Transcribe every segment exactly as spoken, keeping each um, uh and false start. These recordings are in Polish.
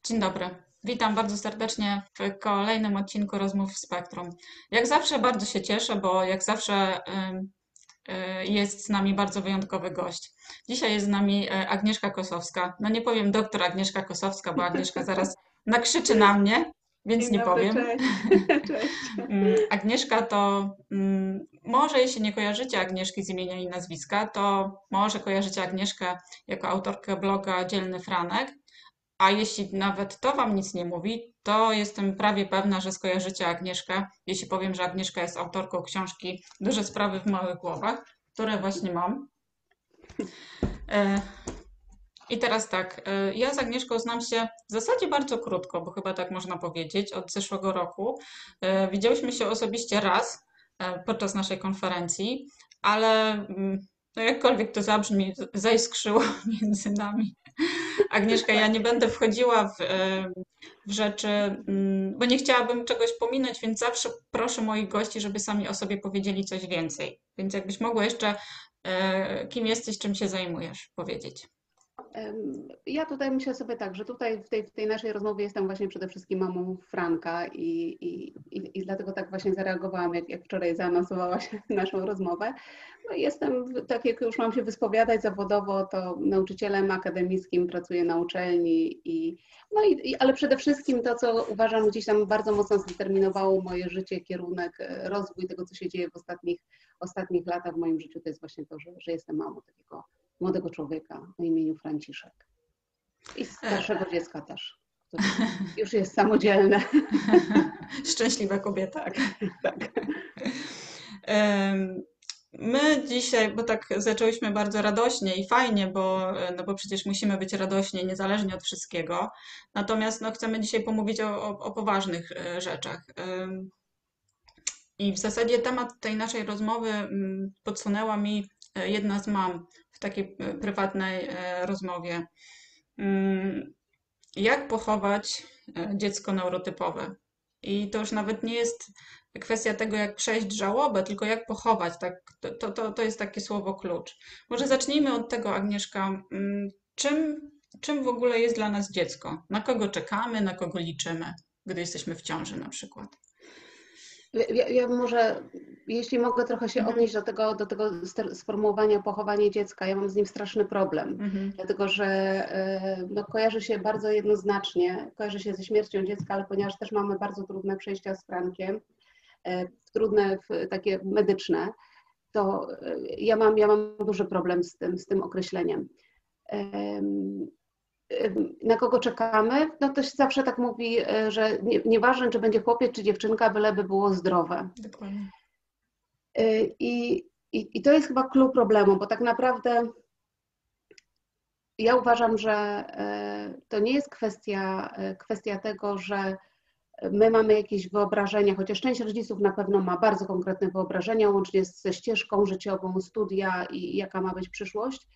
Dzień dobry. Witam bardzo serdecznie w kolejnym odcinku Rozmów w Spektrum. Jak zawsze bardzo się cieszę, bo jak zawsze y, y, jest z nami bardzo wyjątkowy gość. Dzisiaj jest z nami y, Agnieszka Kosowska. No nie powiem doktor Agnieszka Kosowska, bo Agnieszka zaraz nakrzyczy na mnie, więc Dzień nie dobry, powiem. cześć. Cześć. Mm, Agnieszka to, mm, może jeśli nie kojarzycie Agnieszki z imienia i nazwiska, to może kojarzycie Agnieszkę jako autorkę bloga Dzielny Franek. A jeśli nawet to Wam nic nie mówi, to jestem prawie pewna, że skojarzycie Agnieszkę, jeśli powiem, że Agnieszka jest autorką książki Duże sprawy w małych głowach, które właśnie mam. E, I teraz tak, e, ja z Agnieszką znam się w zasadzie bardzo krótko, bo chyba tak można powiedzieć, od zeszłego roku. E, Widziałyśmy się osobiście raz e, podczas naszej konferencji, ale mm, no jakkolwiek to zabrzmi, zaiskrzyło między nami. Agnieszka, ja nie Tak. będę wchodziła w, e, w rzeczy, mm, bo nie chciałabym czegoś pominąć, więc zawsze proszę moich gości, żeby sami o sobie powiedzieli coś więcej. Więc jakbyś mogła jeszcze, e, kim jesteś, czym się zajmujesz, powiedzieć. Em, Ja tutaj myślę sobie tak, że tutaj w tej, w tej naszej rozmowie jestem właśnie przede wszystkim mamą Franka i, i, i, i dlatego tak właśnie zareagowałam, jak, jak wczoraj zaanonsowałaś naszą rozmowę. No i jestem, tak jak już mam się wyspowiadać zawodowo, to nauczycielem akademickim, pracuję na uczelni, i, no i, i, ale przede wszystkim to, co uważam gdzieś tam bardzo mocno zdeterminowało moje życie, kierunek, e, rozwój tego, co się dzieje w ostatnich, ostatnich latach w moim życiu, to jest właśnie to, że, że jestem mamą takiego młodego człowieka o imieniu Franciszek. I E, starszego dziecka też, które już jest samodzielne. Szczęśliwa kobieta. Tak, tak. Em, My dzisiaj, bo tak zaczęłyśmy bardzo radośnie i fajnie, bo, no bo przecież musimy być radośnie, niezależnie od wszystkiego. Natomiast no, chcemy dzisiaj pomówić o, o, o poważnych e, rzeczach. Em, I w zasadzie temat tej naszej rozmowy mm, podsunęła mi e, jedna z mam w takiej e, prywatnej e, rozmowie. Mm, Jak pochować e, dziecko neurotypowe? I to już nawet nie jest kwestia tego, jak przejść żałobę, tylko jak pochować. Tak, to, to, to jest takie słowo klucz. Może zacznijmy od tego, Agnieszka. mm, Czym, czym w ogóle jest dla nas dziecko? Na kogo czekamy, na kogo liczymy, gdy jesteśmy w ciąży na przykład? Ja, ja może, jeśli mogę trochę się Mhm, odnieść do tego, do tego sformułowania pochowanie dziecka, ja mam z nim straszny problem, mhm. dlatego że e, no, kojarzy się bardzo jednoznacznie, kojarzy się ze śmiercią dziecka, ale ponieważ też mamy bardzo trudne przejścia z Frankiem, e, trudne takie medyczne, to e, ja mam, ja mam duży problem z tym, z tym określeniem. Na kogo czekamy? No to się zawsze tak mówi, że nie, nieważne, czy będzie chłopiec, czy dziewczynka, byleby było zdrowe. Dokładnie. I, i, I to jest chyba clou problemu, bo tak naprawdę ja uważam, że to nie jest kwestia, kwestia tego, że my mamy jakieś wyobrażenia, chociaż część rodziców na pewno ma bardzo konkretne wyobrażenia, łącznie ze ścieżką życiową, studia i jaka ma być przyszłość.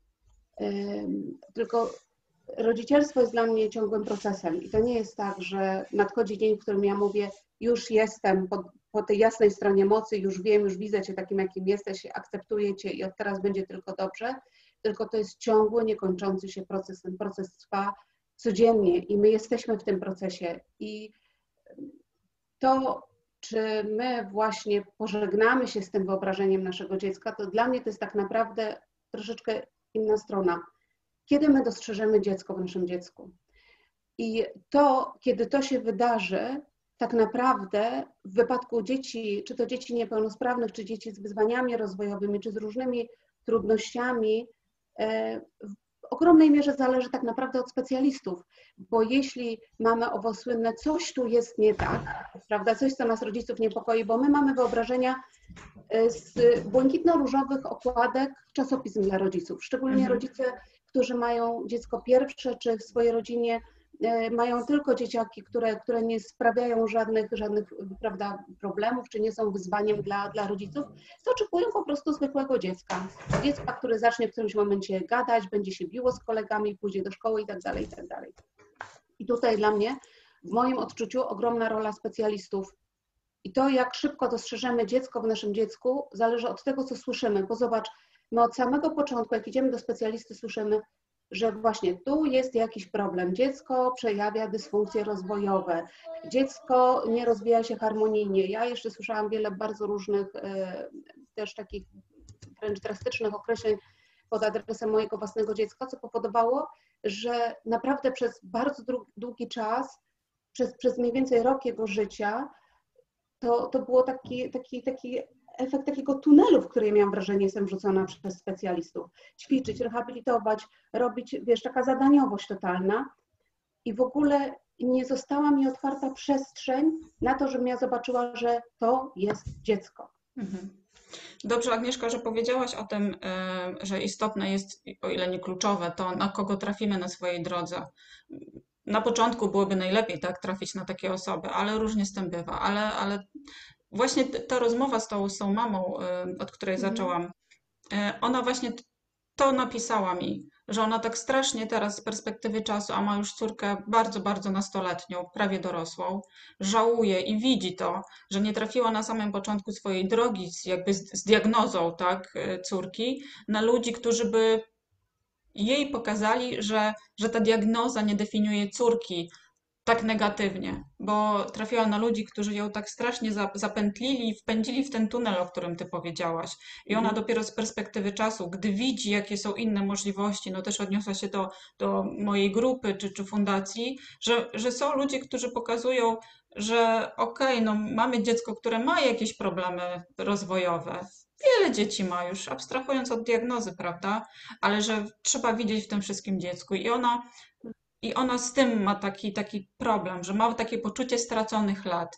Tylko rodzicielstwo jest dla mnie ciągłym procesem i to nie jest tak, że nadchodzi dzień, w którym ja mówię, już jestem po, po tej jasnej stronie mocy, już wiem, już widzę Cię takim, jakim jesteś, akceptuję Cię i od teraz będzie tylko dobrze, tylko to jest ciągły, niekończący się proces. Ten proces trwa codziennie i my jesteśmy w tym procesie i to, czy my właśnie pożegnamy się z tym wyobrażeniem naszego dziecka, to dla mnie to jest tak naprawdę troszeczkę inna strona. Kiedy my dostrzeżemy dziecko w naszym dziecku? I to, kiedy to się wydarzy, tak naprawdę w wypadku dzieci, czy to dzieci niepełnosprawnych, czy dzieci z wyzwaniami rozwojowymi, czy z różnymi trudnościami, w ogromnej mierze zależy tak naprawdę od specjalistów, bo jeśli mamy owo słynne coś tu jest nie tak, prawda, coś, co nas rodziców niepokoi, bo my mamy wyobrażenia z błękitno-różowych okładek czasopism dla rodziców, szczególnie Mhm. rodzice, którzy mają dziecko pierwsze, czy w swojej rodzinie mają tylko dzieciaki, które, które nie sprawiają żadnych, żadnych prawda, problemów, czy nie są wyzwaniem dla, dla rodziców, to oczekują po prostu zwykłego dziecka. Dziecka, które zacznie w którymś momencie gadać, będzie się biło z kolegami, pójdzie do szkoły i tak dalej, i tak dalej. I tutaj dla mnie, w moim odczuciu, ogromna rola specjalistów. I to, jak szybko dostrzeżemy dziecko w naszym dziecku, zależy od tego, co słyszymy. Bo zobacz, my od samego początku, jak idziemy do specjalisty, słyszymy, że właśnie tu jest jakiś problem. Dziecko przejawia dysfunkcje rozwojowe, dziecko nie rozwija się harmonijnie. Ja jeszcze słyszałam wiele bardzo różnych też takich wręcz drastycznych określeń pod adresem mojego własnego dziecka, co powodowało, że naprawdę przez bardzo długi czas, przez, przez mniej więcej rok jego życia, to, to było taki, taki, taki efekt takiego tunelu, w który miałam wrażenie, jestem wrzucona przez specjalistów. Ćwiczyć, rehabilitować, robić, wiesz, taka zadaniowość totalna i w ogóle nie została mi otwarta przestrzeń na to, żebym ja zobaczyła, że to jest dziecko. Mhm. Dobrze, Agnieszka, że powiedziałaś o tym, że istotne jest, o ile nie kluczowe, to na kogo trafimy na swojej drodze. Na początku byłoby najlepiej, tak, trafić na takie osoby, ale różnie z tym bywa. Ale, ale właśnie ta rozmowa z tą, z tą mamą, od której Mhm. zaczęłam, ona właśnie to napisała mi, że ona tak strasznie teraz z perspektywy czasu, a ma już córkę bardzo, bardzo nastoletnią, prawie dorosłą, żałuje i widzi to, że nie trafiła na samym początku swojej drogi z, jakby z, z diagnozą, tak, córki, na ludzi, którzy by jej pokazali, że, że ta diagnoza nie definiuje córki tak negatywnie, bo trafiła na ludzi, którzy ją tak strasznie zapętlili i wpędzili w ten tunel, o którym ty powiedziałaś. I ona dopiero z perspektywy czasu, gdy widzi, jakie są inne możliwości, no też odniosła się do, do mojej grupy czy, czy fundacji, że, że są ludzie, którzy pokazują, że okej, okay, no mamy dziecko, które ma jakieś problemy rozwojowe. Wiele dzieci ma już, abstrahując od diagnozy, prawda? Ale że trzeba widzieć w tym wszystkim dziecku. I ona I ona z tym ma taki, taki problem, że ma takie poczucie straconych lat.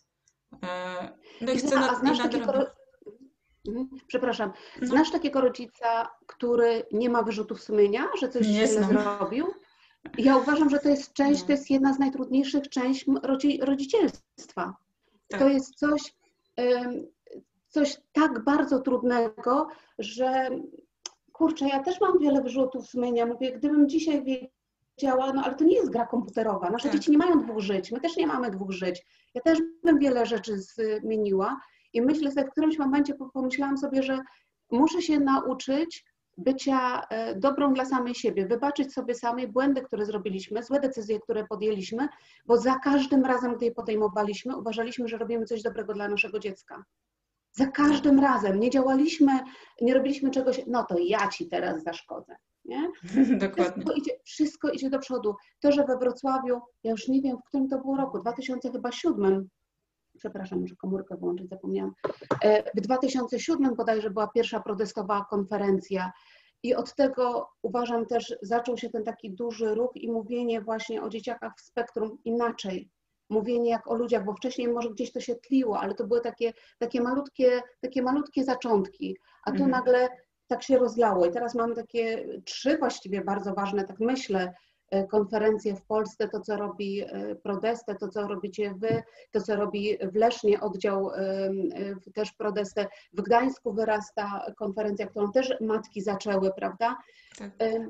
No i I chce zna, a nad, i znasz takiego, nadrobić. mhm, przepraszam, No, znasz takiego rodzica, który nie ma wyrzutów sumienia, że coś nie źle znam. zrobił? Ja uważam, że to jest część, No, to jest jedna z najtrudniejszych części rodzi, rodzicielstwa. To tak. jest coś, ym, coś tak bardzo trudnego, że kurczę, ja też mam wiele wyrzutów sumienia. Mówię, gdybym dzisiaj wiedziała, no ale to nie jest gra komputerowa. Nasze Tak. dzieci nie mają dwóch żyć, my też nie mamy dwóch żyć. Ja też bym wiele rzeczy zmieniła i myślę sobie, w którymś momencie pomyślałam sobie, że muszę się nauczyć bycia dobrą dla samej siebie, wybaczyć sobie samej błędy, które zrobiliśmy, złe decyzje, które podjęliśmy, bo za każdym razem, gdy je podejmowaliśmy, uważaliśmy, że robimy coś dobrego dla naszego dziecka. Za każdym razem nie działaliśmy, nie robiliśmy czegoś, no to ja ci teraz zaszkodzę. Nie? Dokładnie. Wszystko idzie, wszystko idzie do przodu. To, że we Wrocławiu, ja już nie wiem, w którym to było roku, dwa tysiące siódmym, przepraszam, muszę komórkę wyłączyć, zapomniałam. W dwa tysiące siódmym bodajże była pierwsza protestowa konferencja i od tego uważam też zaczął się ten taki duży ruch i mówienie właśnie o dzieciakach w spektrum inaczej. Mówienie jak o ludziach, bo wcześniej może gdzieś to się tliło, ale to były takie, takie, malutkie, takie malutkie zaczątki, a tu Mhm. nagle tak się rozlało i teraz mamy takie trzy właściwie bardzo ważne, tak myślę, konferencje w Polsce, to co robi Prodestę, to co robicie wy, to co robi w Lesznie oddział też Prodestę, w Gdańsku wyrasta konferencja, którą też matki zaczęły, prawda? Tak.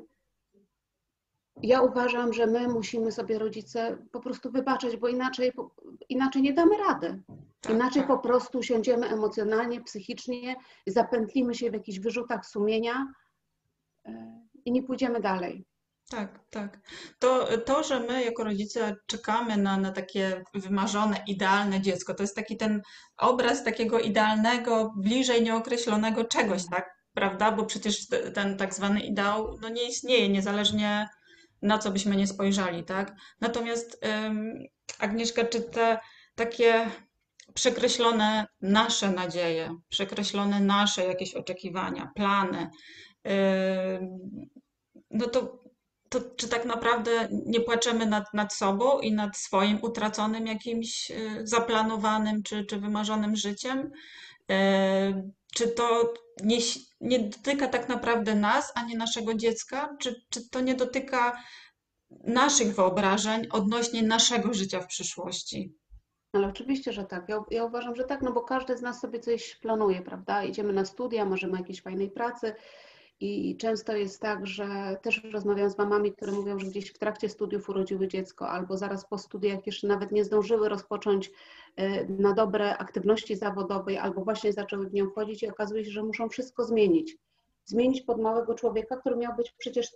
Ja uważam, że my musimy sobie rodzice po prostu wybaczać, bo inaczej, inaczej nie damy rady. Tak, Inaczej tak. po prostu siądziemy emocjonalnie, psychicznie, zapętlimy się w jakichś wyrzutach sumienia i nie pójdziemy dalej. Tak, tak. To, to, że my jako rodzice czekamy na, na takie wymarzone, idealne dziecko, to jest taki ten obraz takiego idealnego, bliżej nieokreślonego czegoś, tak? Prawda? Bo przecież te- ten tak zwany ideał no nie istnieje, niezależnie na co byśmy nie spojrzeli, tak? Natomiast ym, Agnieszka, czy te takie przekreślone nasze nadzieje, przekreślone nasze jakieś oczekiwania, plany, ym, no to, to czy tak naprawdę nie płaczemy nad, nad sobą i nad swoim utraconym jakimś y, zaplanowanym czy, czy wymarzonym życiem? Y, Czy to nie, nie dotyka tak naprawdę nas, a nie naszego dziecka? Czy, czy to nie dotyka naszych wyobrażeń odnośnie naszego życia w przyszłości? Ale oczywiście, że tak. Ja, ja uważam, że tak, no bo każdy z nas sobie coś planuje, prawda? Idziemy na studia, marzymy o jakiejś fajnej pracy i często jest tak, że też rozmawiam z mamami, które mówią, że gdzieś w trakcie studiów urodziły dziecko albo zaraz po studiach jeszcze nawet nie zdążyły rozpocząć na dobre aktywności zawodowej albo właśnie zaczęły w nią wchodzić i okazuje się, że muszą wszystko zmienić. Zmienić pod małego człowieka, który miał być przecież tym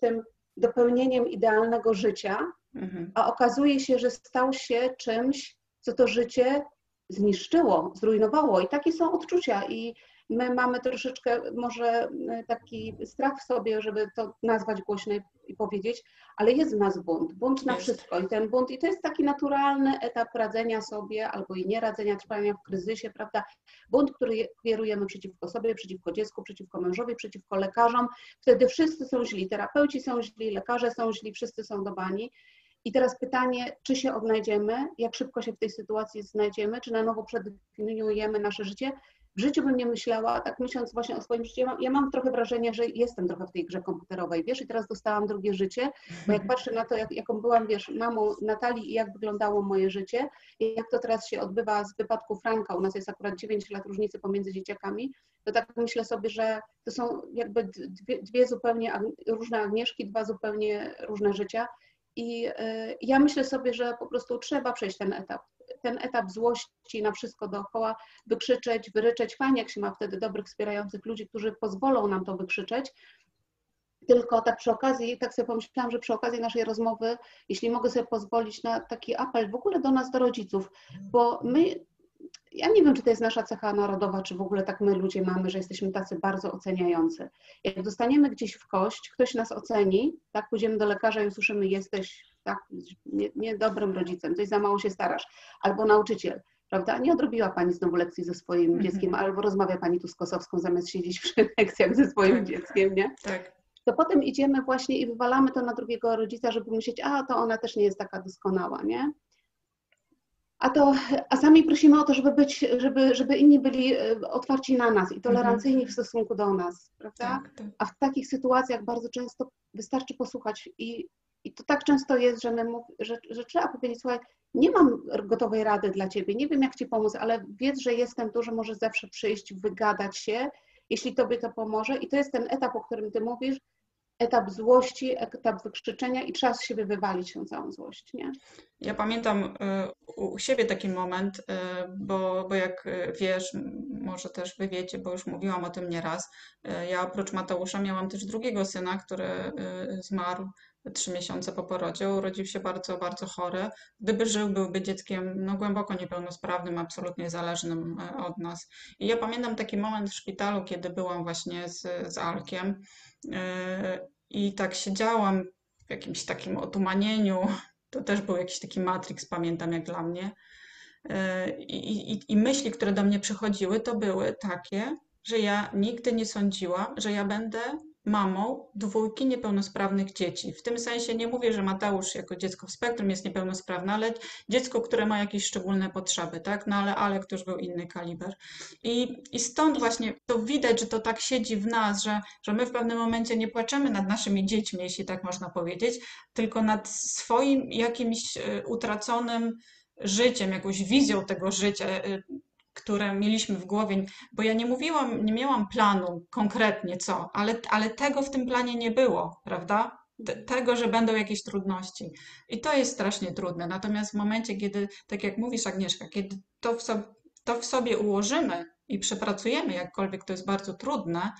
dopełnieniem idealnego życia, Mhm. a okazuje się, że stał się czymś, co to życie zniszczyło, zrujnowało. I takie są odczucia. I my mamy troszeczkę może taki strach w sobie, żeby to nazwać głośno i powiedzieć, ale jest w nas bunt. Bunt na Jest. wszystko. I ten bunt, i to jest taki naturalny etap radzenia sobie albo i nieradzenia, trwania w kryzysie, prawda? Bunt, który kierujemy przeciwko sobie, przeciwko dziecku, przeciwko mężowi, przeciwko lekarzom. Wtedy wszyscy są źli, terapeuci są źli, lekarze są źli, wszyscy są do bani. I teraz pytanie, czy się odnajdziemy, jak szybko się w tej sytuacji znajdziemy, czy na nowo przedefiniujemy nasze życie. W życiu bym nie myślała, tak myśląc właśnie o swoim życiu, ja mam, ja mam trochę wrażenie, że jestem trochę w tej grze komputerowej, wiesz, i teraz dostałam drugie życie, bo jak patrzę na to, jak, jaką byłam, wiesz, mamą Natalii i jak wyglądało moje życie, i jak to teraz się odbywa z wypadku Franka, u nas jest akurat dziewięć lat różnicy pomiędzy dzieciakami, to tak myślę sobie, że to są jakby dwie, dwie zupełnie różne Agnieszki, dwa zupełnie różne życia. I ja myślę sobie, że po prostu trzeba przejść ten etap. Ten etap złości na wszystko dookoła, wykrzyczeć, wyryczeć. Fajnie, jak się ma wtedy dobrych, wspierających ludzi, którzy pozwolą nam to wykrzyczeć. Tylko tak przy okazji, tak sobie pomyślałam, że przy okazji naszej rozmowy, jeśli mogę sobie pozwolić na taki apel w ogóle do nas, do rodziców, bo my, ja nie wiem, czy to jest nasza cecha narodowa, czy w ogóle tak my ludzie mamy, że jesteśmy tacy bardzo oceniający. Jak dostaniemy gdzieś w kość, ktoś nas oceni, tak, pójdziemy do lekarza i usłyszymy, jesteś tak, niedobrym rodzicem, coś za mało się starasz, albo nauczyciel, prawda, nie odrobiła Pani znowu lekcji ze swoim Mhm. dzieckiem, albo rozmawia Pani tu z Kosowską zamiast siedzieć przy lekcjach ze swoim Tak. dzieckiem, nie? Tak. To potem idziemy właśnie i wywalamy to na drugiego rodzica, żeby myśleć, a to ona też nie jest taka doskonała, nie? A, to, a sami prosimy o to, żeby, być, żeby, żeby inni byli otwarci na nas i tolerancyjni w stosunku do nas, prawda? Tak, tak. A w takich sytuacjach bardzo często wystarczy posłuchać i, i to tak często jest, że, my mów, że, że trzeba powiedzieć, słuchaj, nie mam gotowej rady dla Ciebie, nie wiem jak Ci pomóc, ale wiedz, że jestem tu, że możesz zawsze przyjść, wygadać się, jeśli Tobie to pomoże. I to jest ten etap, o którym Ty mówisz, etap złości, etap wykrzyczenia i trzeba z siebie wywalić tą całą złość, nie? Ja pamiętam y, u siebie taki moment, y, bo, bo jak y, wiesz, m, może też wy wiecie, bo już mówiłam o tym nieraz, y, ja oprócz Mateusza miałam też drugiego syna, który y, zmarł trzy miesiące po porodzie, urodził się bardzo, bardzo chory. Gdyby żył, byłby dzieckiem no, głęboko niepełnosprawnym, absolutnie zależnym y, od nas. I ja pamiętam taki moment w szpitalu, kiedy byłam właśnie z, z Alkiem y, i tak siedziałam w jakimś takim otumanieniu. To też był jakiś taki Matrix, pamiętam, jak dla mnie. I, i, I myśli, które do mnie przychodziły, to były takie, że ja nigdy nie sądziłam, że ja będę mamą dwójki niepełnosprawnych dzieci. W tym sensie nie mówię, że Mateusz jako dziecko w spektrum jest niepełnosprawne, ale dziecko, które ma jakieś szczególne potrzeby, tak? No ale Alek to już był inny kaliber. I, I stąd właśnie to widać, że to tak siedzi w nas, że, że my w pewnym momencie nie płaczemy nad naszymi dziećmi, jeśli tak można powiedzieć, tylko nad swoim jakimś e, utraconym życiem, jakąś wizją tego życia, e, które mieliśmy w głowie, bo ja nie mówiłam, nie miałam planu konkretnie co, ale, ale tego w tym planie nie było, prawda? Te, tego, że będą jakieś trudności. I to jest strasznie trudne. Natomiast w momencie, kiedy, tak jak mówisz, Agnieszka, kiedy to w, sobie, to w sobie ułożymy i przepracujemy, jakkolwiek to jest bardzo trudne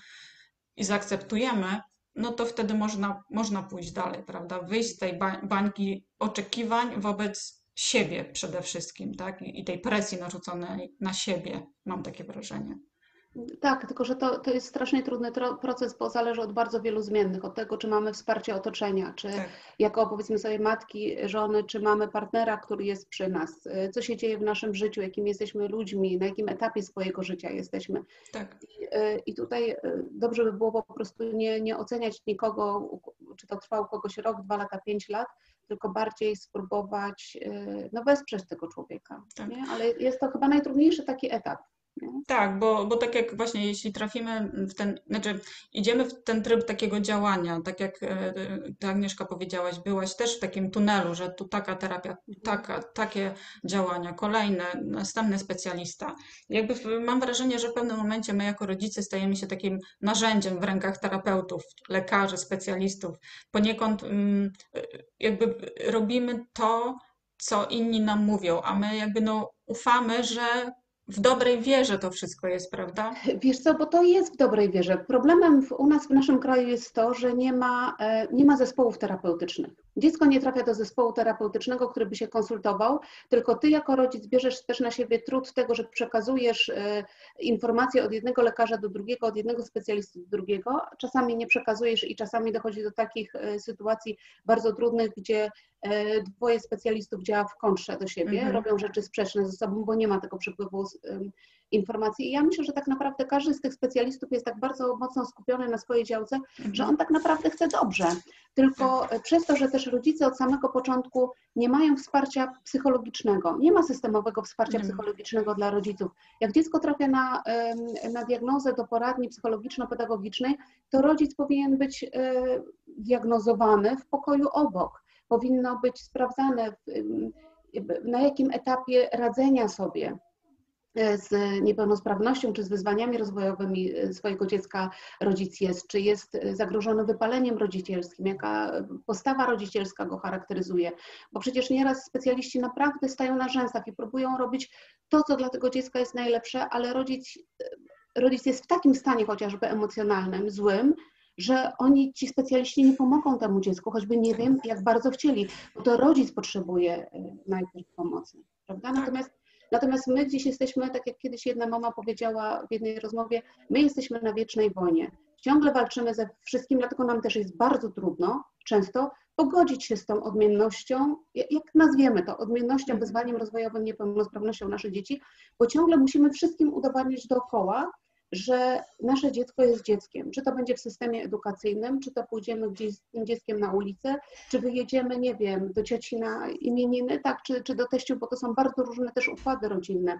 i zaakceptujemy, no to wtedy można, można pójść dalej, prawda? Wyjść z tej bańki oczekiwań wobec siebie przede wszystkim, tak? I, i tej presji narzuconej na siebie, mam takie wrażenie. Tak, tylko że to, to jest strasznie trudny proces, bo zależy od bardzo wielu zmiennych, od tego, czy mamy wsparcie otoczenia, czy Tak. jako powiedzmy sobie matki, żony, czy mamy partnera, który jest przy nas, co się dzieje w naszym życiu, jakim jesteśmy ludźmi, na jakim etapie swojego życia jesteśmy. Tak. I, i tutaj dobrze by było po prostu nie, nie oceniać nikogo, czy to trwa u kogoś rok, dwa lata, pięć lat, tylko bardziej spróbować no, wesprzeć tego człowieka. Tak. Nie? Ale jest to chyba najtrudniejszy taki etap. Nie? Tak, bo, bo tak jak właśnie jeśli trafimy w ten, znaczy idziemy w ten tryb takiego działania, tak jak e, ty Agnieszka powiedziałaś, byłaś też w takim tunelu, że tu taka terapia, taka, takie działania, kolejne, następny specjalista. Jakby w, mam wrażenie, że w pewnym momencie my jako rodzice stajemy się takim narzędziem w rękach terapeutów, lekarzy, specjalistów. Poniekąd mm, jakby robimy to, co inni nam mówią, a my jakby no ufamy, że w dobrej wierze to wszystko jest, prawda? Wiesz co, bo to jest w dobrej wierze. Problemem w, u nas w naszym kraju jest to, że nie ma, e, nie ma zespołów terapeutycznych. Dziecko nie trafia do zespołu terapeutycznego, który by się konsultował, tylko ty jako rodzic bierzesz też na siebie trud tego, że przekazujesz e, informacje od jednego lekarza do drugiego, od jednego specjalisty do drugiego. Czasami nie przekazujesz i czasami dochodzi do takich e, sytuacji bardzo trudnych, gdzie e, dwoje specjalistów działa w kontrze do siebie, Mhm. robią rzeczy sprzeczne ze sobą, bo nie ma tego przepływu e, informacji. I ja myślę, że tak naprawdę każdy z tych specjalistów jest tak bardzo mocno skupiony na swojej działce, Mhm. że on tak naprawdę chce dobrze. Tylko przez to, że też rodzice od samego początku nie mają wsparcia psychologicznego, nie ma systemowego wsparcia Nie ma. psychologicznego dla rodziców. Jak dziecko trafia na, na diagnozę do poradni psychologiczno-pedagogicznej, to rodzic powinien być diagnozowany w pokoju obok. Powinno być sprawdzane, na jakim etapie radzenia sobie z niepełnosprawnością czy z wyzwaniami rozwojowymi swojego dziecka rodzic jest, czy jest zagrożony wypaleniem rodzicielskim, jaka postawa rodzicielska go charakteryzuje, bo przecież nieraz specjaliści naprawdę stają na rzęsach i próbują robić to, co dla tego dziecka jest najlepsze, ale rodzic, rodzic jest w takim stanie chociażby emocjonalnym, złym, że oni, ci specjaliści nie pomogą temu dziecku, choćby nie wiem, jak bardzo chcieli, bo to rodzic potrzebuje najpierw pomocy, prawda? Natomiast Natomiast my dziś jesteśmy, tak jak kiedyś jedna mama powiedziała w jednej rozmowie, my jesteśmy na wiecznej wojnie. Ciągle walczymy ze wszystkim, dlatego nam też jest bardzo trudno często pogodzić się z tą odmiennością, jak nazwiemy to, odmiennością, wyzwaniem rozwojowym, niepełnosprawnością naszych dzieci, bo ciągle musimy wszystkim udowadniać dookoła, że nasze dziecko jest dzieckiem. Czy to będzie w systemie edukacyjnym, czy to pójdziemy gdzieś z tym dzieckiem na ulicę, czy wyjedziemy, nie wiem, do cioci na imieniny, tak, czy, czy do teściów, bo to są bardzo różne też układy rodzinne.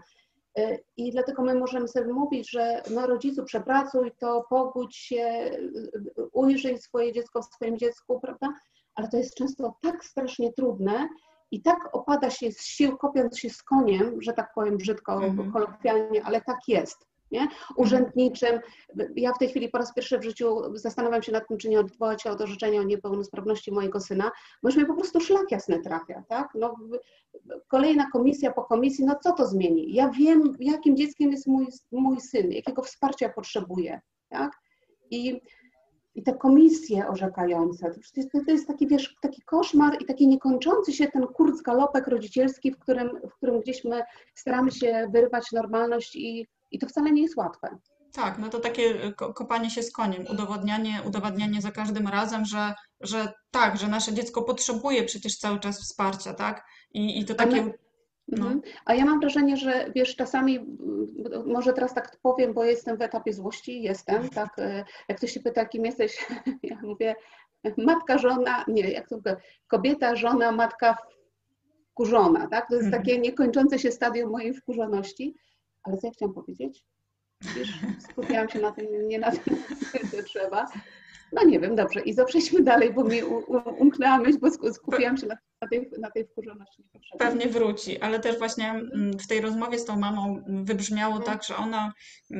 I dlatego my możemy sobie mówić, że no rodzicu przepracuj to, pogódź się, ujrzyj swoje dziecko w swoim dziecku, prawda? Ale to jest często tak strasznie trudne i tak opada się z sił, kopiąc się z koniem, że tak powiem brzydko, Mhm. kolokwialnie, ale tak jest. Nie? Urzędniczym. Ja w tej chwili po raz pierwszy w życiu zastanawiam się nad tym, czy nie odwołać się od orzeczenia o niepełnosprawności mojego syna, bo już mnie po prostu szlak jasny trafia. Tak? No, kolejna komisja po komisji, no co to zmieni? Ja wiem, jakim dzieckiem jest mój, mój syn, jakiego wsparcia potrzebuje. Tak? I, I te komisje orzekające, to, to jest taki, wiesz, taki koszmar i taki niekończący się ten kurzgalopek rodzicielski, w którym, w którym gdzieś my staramy się wyrwać normalność i I to wcale nie jest łatwe. Tak, no to takie kopanie się z koniem, udowadnianie, udowadnianie za każdym razem, że, że tak, że nasze dziecko potrzebuje przecież cały czas wsparcia, tak? I, i to takie... My, no. A ja mam wrażenie, że wiesz, czasami, może teraz tak powiem, bo jestem w etapie złości, jestem, tak, jak ktoś się pyta, kim jesteś, ja mówię, matka, żona, nie, jak to mówię, kobieta, żona, matka, wkurzona, tak? To jest Mhm. takie niekończące się stadium mojej wkurzoności. Ale co ja chciałam powiedzieć? Wiesz, skupiałam się na tym, nie na tym, co trzeba. No nie wiem, dobrze. I przejdźmy dalej, bo mi umknęła myśl, bo skupiłam się na, na, tej, na tej wkurzoności niepotrzebnej. Pewnie wróci, ale też właśnie w tej rozmowie z tą mamą wybrzmiało Mhm. tak, że ona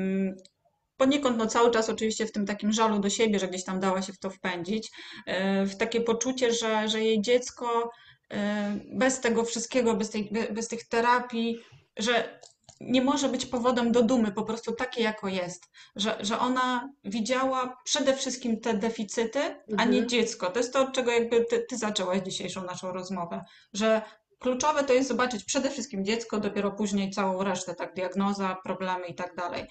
poniekąd no cały czas oczywiście w tym takim żalu do siebie, że gdzieś tam dała się w to wpędzić, w takie poczucie, że, że jej dziecko bez tego wszystkiego, bez, tej, bez tych terapii, że nie może być powodem do dumy, po prostu takie jako jest, że, że ona widziała przede wszystkim te deficyty, a nie Mhm. dziecko. To jest to, od czego jakby ty, ty zaczęłaś dzisiejszą naszą rozmowę, że kluczowe to jest zobaczyć przede wszystkim dziecko, dopiero później całą resztę, tak, diagnoza, problemy i tak dalej.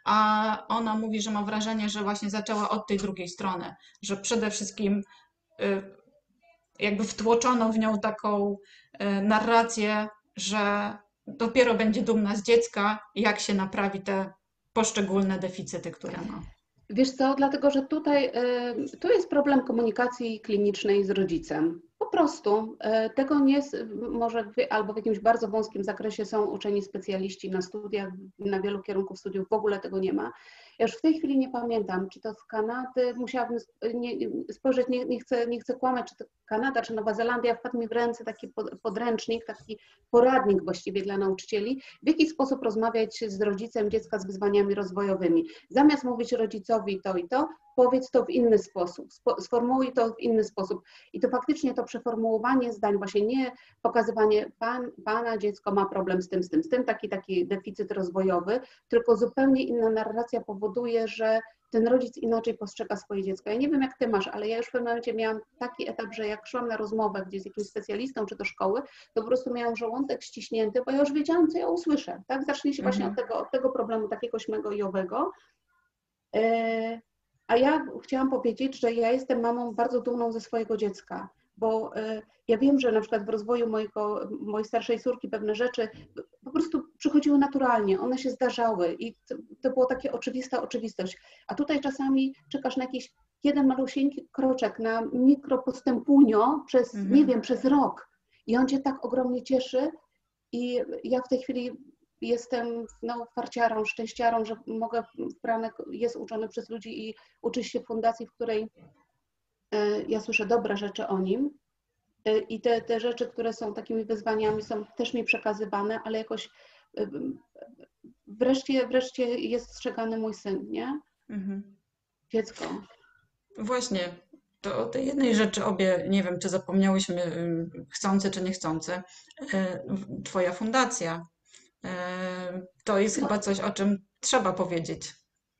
A ona mówi, że ma wrażenie, że właśnie zaczęła od tej drugiej strony, że przede wszystkim y, jakby wtłoczono w nią taką y, narrację, że dopiero będzie dumna z dziecka, jak się naprawi te poszczególne deficyty, które ma. Wiesz co, dlatego, że tutaj y, tu jest problem komunikacji klinicznej z rodzicem. Po prostu y, tego nie, może w, albo w jakimś bardzo wąskim zakresie są uczeni specjaliści na studiach, na wielu kierunków studiów w ogóle tego nie ma. Ja już w tej chwili nie pamiętam, czy to z Kanady, musiałabym nie, spojrzeć, nie, nie, chcę, nie chcę kłamać, czy to Kanada, czy Nowa Zelandia, wpadł mi w ręce taki podręcznik, taki poradnik właściwie dla nauczycieli, w jaki sposób rozmawiać z rodzicem dziecka z wyzwaniami rozwojowymi. Zamiast mówić rodzicowi to i to, powiedz to w inny sposób, sformułuj to w inny sposób. I to faktycznie to przeformułowanie zdań, właśnie nie pokazywanie, pan, pana dziecko ma problem z tym, z tym, z tym, taki, taki deficyt rozwojowy, tylko zupełnie inna narracja powoduje, że ten rodzic inaczej postrzega swoje dziecko. Ja nie wiem, jak ty masz, ale ja już w pewnym momencie miałam taki etap, że jak szłam na rozmowę gdzieś z jakimś specjalistą czy do szkoły, to po prostu miałam żołądek ściśnięty, bo ja już wiedziałam, co ja usłyszę. Tak? Zacznie się właśnie od tego, od tego problemu takiego śmego i owego. A ja chciałam powiedzieć, że ja jestem mamą bardzo dumną ze swojego dziecka, bo ja wiem, że na przykład w rozwoju mojego, mojej starszej córki pewne rzeczy po prostu przychodziły naturalnie, one się zdarzały i to, to było takie oczywista oczywistość. A tutaj czasami czekasz na jakiś jeden malusieńki kroczek, na mikropostępunio przez, Mhm. nie wiem, przez rok i on cię tak ogromnie cieszy i ja w tej chwili jestem no, farciarą, szczęściarą, że mogę, Franek jest uczony przez ludzi i uczy się w fundacji, w której ja słyszę dobre rzeczy o nim i te, te rzeczy, które są takimi wyzwaniami, są też mi przekazywane, ale jakoś wreszcie, wreszcie jest strzegany mój syn, nie? Mhm. Dziecko. Właśnie, to o tej jednej rzeczy obie, nie wiem, czy zapomniałyśmy, chcący czy niechcący, twoja fundacja. To jest chyba coś, o czym trzeba powiedzieć.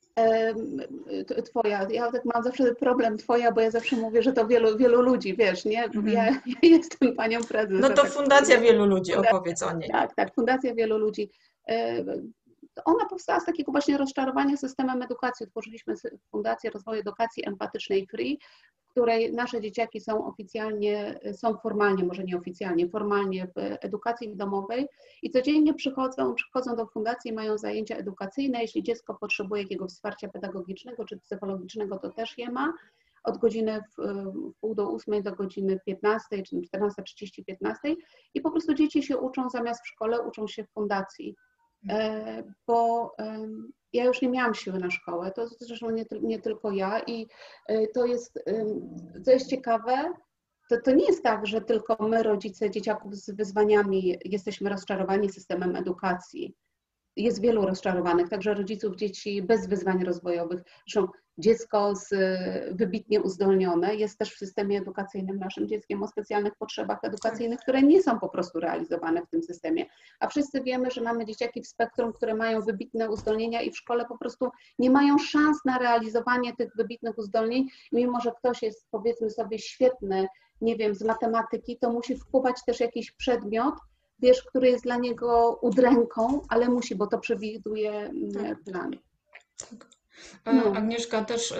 Twoja, ja tak mam zawsze problem twoja, bo ja zawsze mówię, że to wielu, wielu ludzi, wiesz, nie? Mhm. Ja, ja jestem panią prezes. No to tak fundacja powiem. wielu ludzi, opowiedz o niej. Tak, tak, fundacja wielu ludzi. Ona powstała z takiego właśnie rozczarowania systemem edukacji. Utworzyliśmy Fundację Rozwoju Edukacji Empatycznej Free, w której nasze dzieciaki są oficjalnie, są formalnie, może nieoficjalnie, formalnie w edukacji domowej i codziennie przychodzą, przychodzą do fundacji i mają zajęcia edukacyjne. Jeśli dziecko potrzebuje jakiegoś wsparcia pedagogicznego czy psychologicznego, to też je ma. Od godziny w, w pół do ósmej do godziny piętnastej, czy czternasta trzydzieści, piętnastej i po prostu dzieci się uczą zamiast w szkole, uczą się w fundacji. Bo ja już nie miałam siły na szkołę, to zresztą nie, nie tylko ja i to jest, co jest ciekawe, to, to nie jest tak, że tylko my, rodzice dzieciaków z wyzwaniami, jesteśmy rozczarowani systemem edukacji. Jest wielu rozczarowanych, także rodziców dzieci bez wyzwań rozwojowych. Zresztą dziecko z, wybitnie uzdolnione jest też w systemie edukacyjnym naszym dzieckiem o specjalnych potrzebach edukacyjnych, które nie są po prostu realizowane w tym systemie. A wszyscy wiemy, że mamy dzieciaki w spektrum, które mają wybitne uzdolnienia i w szkole po prostu nie mają szans na realizowanie tych wybitnych uzdolnień, mimo że ktoś jest, powiedzmy sobie, świetny, nie wiem, z matematyki, to musi wpływać też jakiś przedmiot, wiesz, który jest dla niego udręką, ale musi, bo to przewiduje plan. Tak. No. Agnieszka, też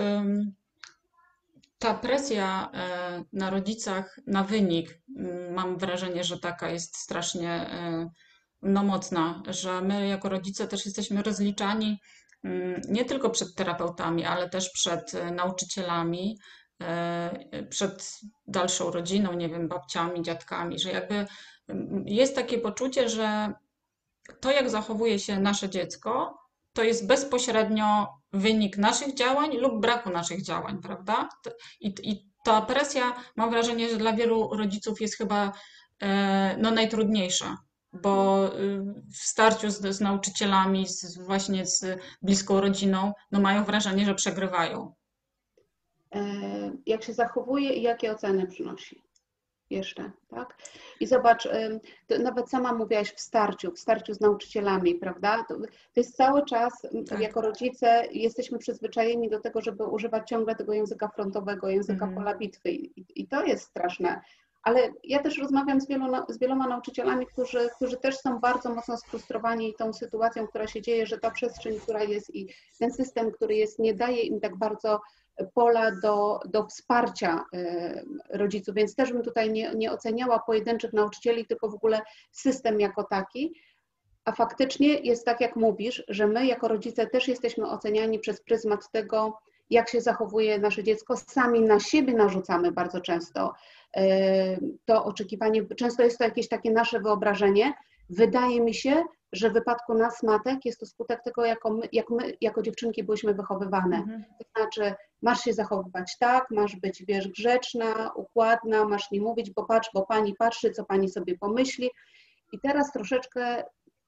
ta presja na rodzicach na wynik, mam wrażenie, że taka jest strasznie no, mocna, że my jako rodzice też jesteśmy rozliczani nie tylko przed terapeutami, ale też przed nauczycielami, przed dalszą rodziną, nie wiem, babciami, dziadkami, że jakby jest takie poczucie, że to, jak zachowuje się nasze dziecko, to jest bezpośrednio wynik naszych działań lub braku naszych działań, prawda? I, i ta presja, mam wrażenie, że dla wielu rodziców jest chyba no, najtrudniejsza, bo w starciu z, z nauczycielami, z, właśnie z bliską rodziną, no mają wrażenie, że przegrywają. Jak się zachowuje i jakie oceny przynosi jeszcze, tak? I zobacz, nawet sama mówiłaś w starciu, w starciu z nauczycielami, prawda? To, to jest cały czas, tak. Jako rodzice jesteśmy przyzwyczajeni do tego, żeby używać ciągle tego języka frontowego, języka mm. pola bitwy I, i to jest straszne. Ale ja też rozmawiam z, wielu, z wieloma nauczycielami, którzy, którzy też są bardzo mocno sfrustrowani tą sytuacją, która się dzieje, że ta przestrzeń, która jest i ten system, który jest, nie daje im tak bardzo pola do, do wsparcia rodziców, więc też bym tutaj nie, nie oceniała pojedynczych nauczycieli, tylko w ogóle system jako taki. A faktycznie jest tak, jak mówisz, że my jako rodzice też jesteśmy oceniani przez pryzmat tego, jak się zachowuje nasze dziecko. Sami na siebie narzucamy bardzo często to oczekiwanie, często jest to jakieś takie nasze wyobrażenie. Wydaje mi się, że w wypadku nas, matek, jest to skutek tego, jako my, jak my jako dziewczynki byłyśmy wychowywane. Mhm. To znaczy, masz się zachowywać tak, masz być, wiesz, grzeczna, układna, masz nie mówić, bo patrz, bo pani patrzy, co pani sobie pomyśli. I teraz troszeczkę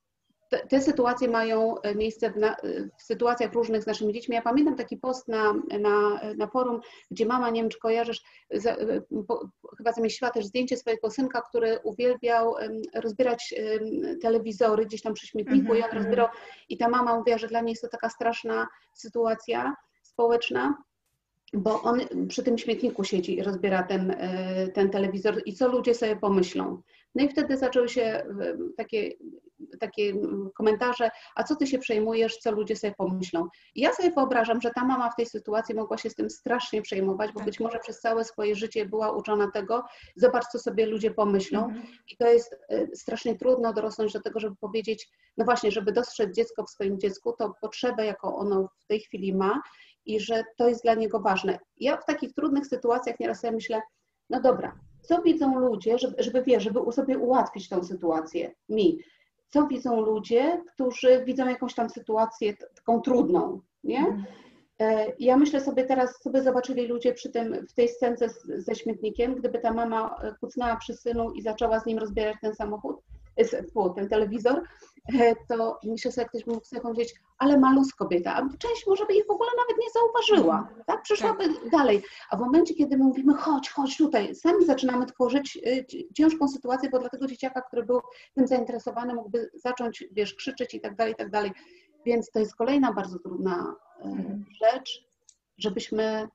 te, te sytuacje mają miejsce w, na, w sytuacjach różnych z naszymi dziećmi. Ja pamiętam taki post na, na, na forum, gdzie mama, nie wiem czy kojarzysz, za, po, chyba zamieściła też zdjęcie swojego synka, który uwielbiał um, rozbierać um, telewizory gdzieś tam przy śmietniku Mhm, i on rozbierał i ta mama mówiła, że dla mnie jest to taka straszna sytuacja społeczna, bo on przy tym śmietniku siedzi i rozbiera ten, ten telewizor i co ludzie sobie pomyślą. No i wtedy zaczęły się takie, takie komentarze, a co ty się przejmujesz, co ludzie sobie pomyślą. I ja sobie wyobrażam, że ta mama w tej sytuacji mogła się z tym strasznie przejmować, bo tak. być może przez całe swoje życie była uczona tego, zobacz co sobie ludzie pomyślą. Mhm. I to jest strasznie trudno dorosnąć do tego, żeby powiedzieć, no właśnie, żeby dostrzec dziecko w swoim dziecku, to potrzebę, jaką ono w tej chwili ma, i że to jest dla niego ważne. Ja w takich trudnych sytuacjach nieraz sobie myślę, no dobra, co widzą ludzie, żeby, żeby wiesz, żeby sobie ułatwić tą sytuację mi, co widzą ludzie, którzy widzą jakąś tam sytuację taką trudną, nie? Mhm. Ja myślę sobie teraz, co by zobaczyli ludzie przy tym, w tej scence z, ze śmietnikiem, gdyby ta mama kucnęła przy synu i zaczęła z nim rozbierać ten samochód, ten telewizor, to myślę sobie, ktoś by mógł sobie powiedzieć, ale malus kobieta, a część może by ich w ogóle nawet nie zauważyła, tak? Przyszłaby tak dalej. A w momencie, kiedy my mówimy, chodź, chodź tutaj, sami zaczynamy tworzyć ciężką sytuację, bo dla tego dzieciaka, który był tym zainteresowany, mógłby zacząć, wiesz, krzyczeć i tak dalej, i tak dalej. Więc to jest kolejna bardzo trudna Mhm. rzecz, żebyśmy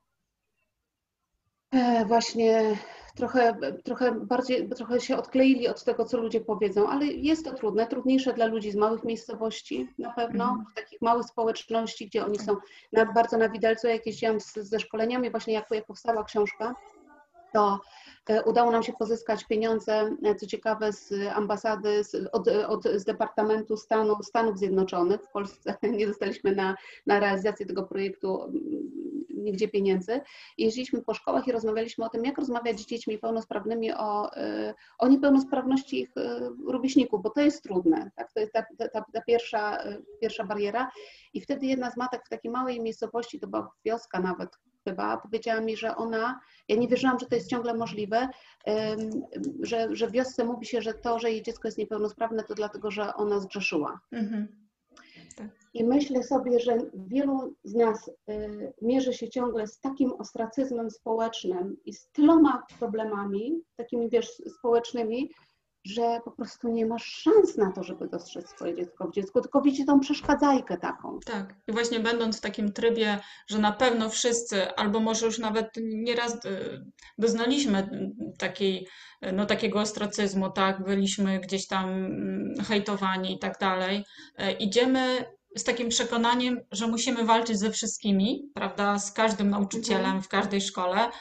właśnie trochę, trochę bardziej, trochę się odkleili od tego, co ludzie powiedzą, ale jest to trudne, trudniejsze dla ludzi z małych miejscowości na pewno, Mhm. w takich małych społeczności, gdzie oni są na, bardzo na widelcu. Jak jeździłam z, ze szkoleniami, właśnie jak, jak powstała książka, to udało nam się pozyskać pieniądze, co ciekawe, z ambasady, z, od, od, z Departamentu Stanu Stanów Zjednoczonych. W Polsce nie dostaliśmy na, na realizację tego projektu nigdzie pieniędzy. Jeździliśmy po szkołach i rozmawialiśmy o tym, jak rozmawiać z dziećmi pełnosprawnymi o, o niepełnosprawności ich rówieśników, bo to jest trudne. Tak? To jest ta, ta, ta pierwsza, pierwsza bariera. I wtedy jedna z matek w takiej małej miejscowości, to była wioska nawet, chyba, powiedziała mi, że ona, ja nie wierzyłam, że to jest ciągle możliwe, że, że w wiosce mówi się, że to, że jej dziecko jest niepełnosprawne, to dlatego, że ona zgrzeszyła. Mhm. Tak. I myślę sobie, że wielu z nas mierzy się ciągle z takim ostracyzmem społecznym i z tyloma problemami, takimi, wiesz, społecznymi, że po prostu nie masz szans na to, żeby dostrzec swoje dziecko w dziecku, tylko widzi tą przeszkadzajkę taką. Tak. I właśnie będąc w takim trybie, że na pewno wszyscy, albo może już nawet nieraz doznaliśmy takiej, no, takiego ostracyzmu, tak, byliśmy gdzieś tam hejtowani i tak dalej, idziemy z takim przekonaniem, że musimy walczyć ze wszystkimi, prawda, z każdym nauczycielem Mhm. w każdej szkole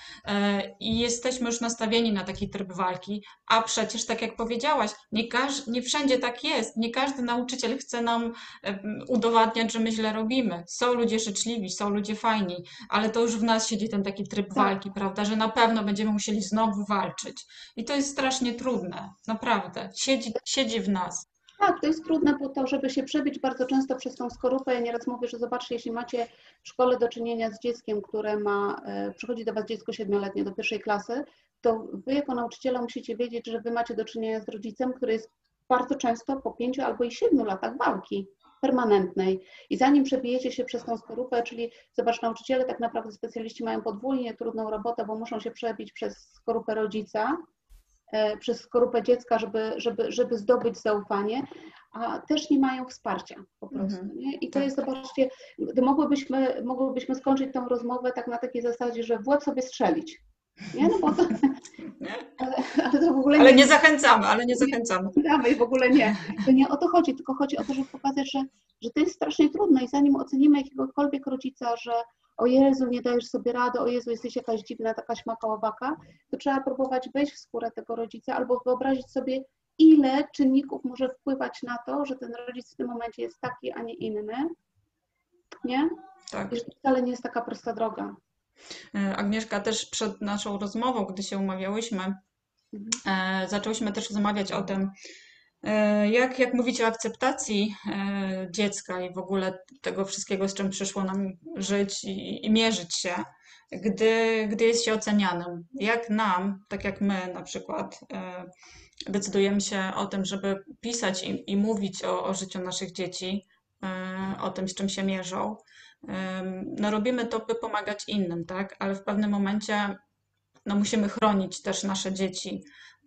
i jesteśmy już nastawieni na taki tryb walki, a przecież tak jak powiedziałaś, nie, każ, nie wszędzie tak jest, nie każdy nauczyciel chce nam udowadniać, że my źle robimy. Są ludzie życzliwi, są ludzie fajni, ale to już w nas siedzi ten taki tryb Tak. walki, prawda, że na pewno będziemy musieli znowu walczyć i to jest strasznie trudne, naprawdę, siedzi, siedzi w nas. Tak, to jest trudne po to, żeby się przebić bardzo często przez tą skorupę. Ja nieraz mówię, że zobaczcie, jeśli macie w szkole do czynienia z dzieckiem, które ma, przychodzi do Was dziecko siedmioletnie do pierwszej klasy, to Wy jako nauczyciele musicie wiedzieć, że Wy macie do czynienia z rodzicem, który jest bardzo często po pięciu albo i siedmiu latach walki permanentnej. I zanim przebijecie się przez tą skorupę, czyli zobacz, nauczyciele, tak naprawdę specjaliści mają podwójnie trudną robotę, bo muszą się przebić przez skorupę rodzica, przez skorupę dziecka, żeby, żeby, żeby zdobyć zaufanie, a też nie mają wsparcia po prostu. Mhm. Nie? I to Tak. jest, zobaczcie, mogłybyśmy, mogłybyśmy skończyć tą rozmowę tak na takiej zasadzie, że w łeb sobie strzelić. Nie? No bo to, ale, ale to w ogóle Ale nie, nie zachęcamy, ale nie zachęcamy. damy, w ogóle nie. To nie o to chodzi, tylko chodzi o to, żeby pokazać, że, że to jest strasznie trudne i zanim ocenimy jakiegokolwiek rodzica, że o Jezu, nie dajesz sobie rady, o Jezu, jesteś jakaś dziwna, taka śmaka owaka, to trzeba próbować wejść w skórę tego rodzica albo wyobrazić sobie, ile czynników może wpływać na to, że ten rodzic w tym momencie jest taki, a nie inny. Nie? Tak. I że to wcale nie jest taka prosta droga. Agnieszka, też przed naszą rozmową, gdy się umawiałyśmy, mhm. zaczęłyśmy też rozmawiać o tym, Jak, jak mówić o akceptacji dziecka i w ogóle tego wszystkiego, z czym przyszło nam żyć i, i mierzyć się, gdy, gdy jest się ocenianym. Jak nam, tak jak my na przykład, decydujemy się o tym, żeby pisać i, i mówić o, o życiu naszych dzieci, o tym, z czym się mierzą, no robimy to, by pomagać innym, tak? Ale w pewnym momencie no musimy chronić też nasze dzieci.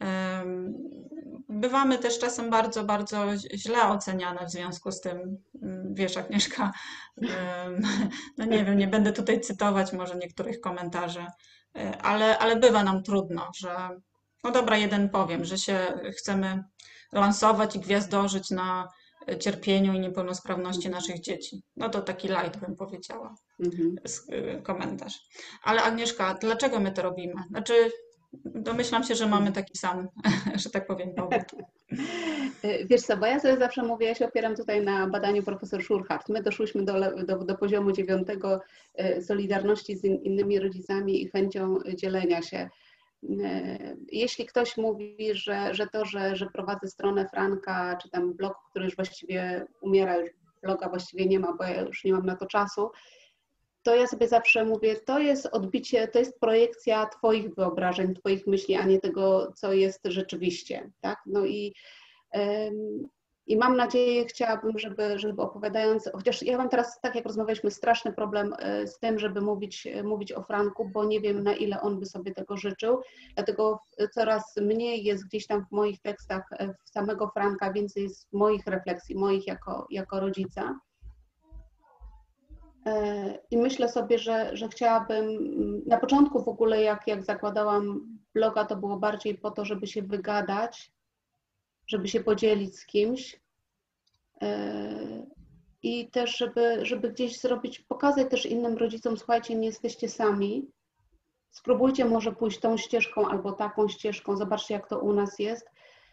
Bywamy też czasem bardzo, bardzo źle oceniane w związku z tym, wiesz, Agnieszka, no nie wiem, nie będę tutaj cytować może niektórych komentarzy, ale, ale bywa nam trudno, że no dobra, jeden powiem, że się chcemy lansować i gwiazdorzyć na cierpieniu i niepełnosprawności naszych dzieci. No to taki light bym powiedziała, Mhm. komentarz. Ale Agnieszka, dlaczego my to robimy? Znaczy, domyślam się, że mamy taki sam, że tak powiem, powód. Wiesz co, bo ja sobie zawsze mówię, ja się opieram tutaj na badaniu profesor Schurhart. My doszłyśmy do, do, do poziomu dziewiątego solidarności z innymi rodzicami i chęcią dzielenia się. Jeśli ktoś mówi, że, że to, że, że prowadzę stronę Franka, czy tam blog, który już właściwie umiera, już bloga właściwie nie ma, bo ja już nie mam na to czasu, to ja sobie zawsze mówię, to jest odbicie, to jest projekcja Twoich wyobrażeń, Twoich myśli, a nie tego, co jest rzeczywiście, tak? No i, ym, i mam nadzieję, chciałabym, żeby, żeby opowiadając, chociaż ja mam teraz, tak jak rozmawialiśmy, straszny problem z tym, żeby mówić, mówić o Franku, bo nie wiem, na ile on by sobie tego życzył, dlatego coraz mniej jest gdzieś tam w moich tekstach w samego Franka, więcej jest moich refleksji, moich jako, jako rodzica. I myślę sobie, że, że chciałabym, na początku w ogóle jak, jak zakładałam bloga, to było bardziej po to, żeby się wygadać, żeby się podzielić z kimś i też, żeby, żeby gdzieś zrobić, pokazać też innym rodzicom, słuchajcie, nie jesteście sami, spróbujcie może pójść tą ścieżką albo taką ścieżką, zobaczcie jak to u nas jest.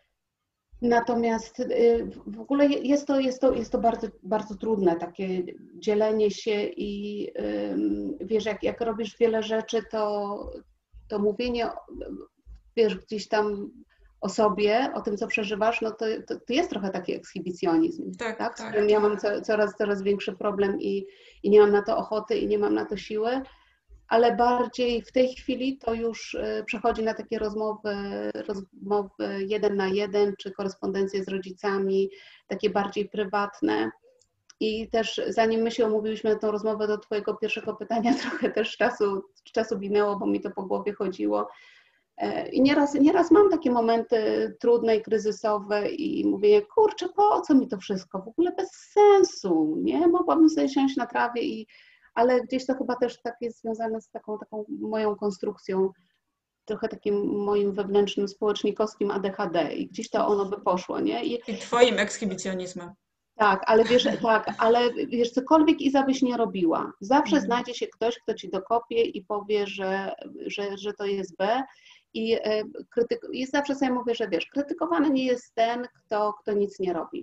Natomiast w ogóle jest to, jest to, jest to bardzo, bardzo trudne, takie dzielenie się i wiesz, jak, jak robisz wiele rzeczy, to, to mówienie, wiesz, gdzieś tam o sobie, o tym, co przeżywasz, no to, to, to jest trochę taki ekshibicjonizm, Tak, tak? Z tak, którym ja mam co, coraz, coraz większy problem i, i nie mam na to ochoty i nie mam na to siły. Ale bardziej w tej chwili to już przechodzi na takie rozmowy, rozmowy jeden na jeden, czy korespondencje z rodzicami, takie bardziej prywatne. I też zanim my się omówiliśmy na tą rozmowę, do Twojego pierwszego pytania trochę też czasu, czasu minęło, bo mi to po głowie chodziło. I nieraz, nieraz mam takie momenty trudne i kryzysowe i mówię, kurczę, po co mi to wszystko? W ogóle bez sensu, nie? Mogłabym sobie siąść na trawie i ale gdzieś to chyba też tak jest związane z taką, taką moją konstrukcją, trochę takim moim wewnętrznym społecznikowskim A D H D i gdzieś to ono by poszło, nie? I, I twoim ekshibicjonizmem. tak, ale wiesz, tak, ale wiesz, cokolwiek Iza byś nie robiła, zawsze Mhm. znajdzie się ktoś, kto ci dokopie i powie, że, że, że to jest B i, krytyk, i zawsze sobie mówię, że wiesz, krytykowany nie jest ten, kto, kto nic nie robi.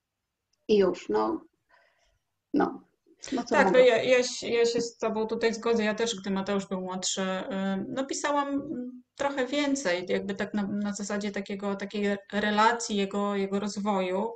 I już, no, no. No co Tak, no mogę? ja, ja, się- ja się z Tobą tutaj zgodzę. Ja też, gdy Mateusz był młodszy, y, no pisałam trochę więcej, jakby tak na, na zasadzie takiego, takiej relacji jego, jego rozwoju,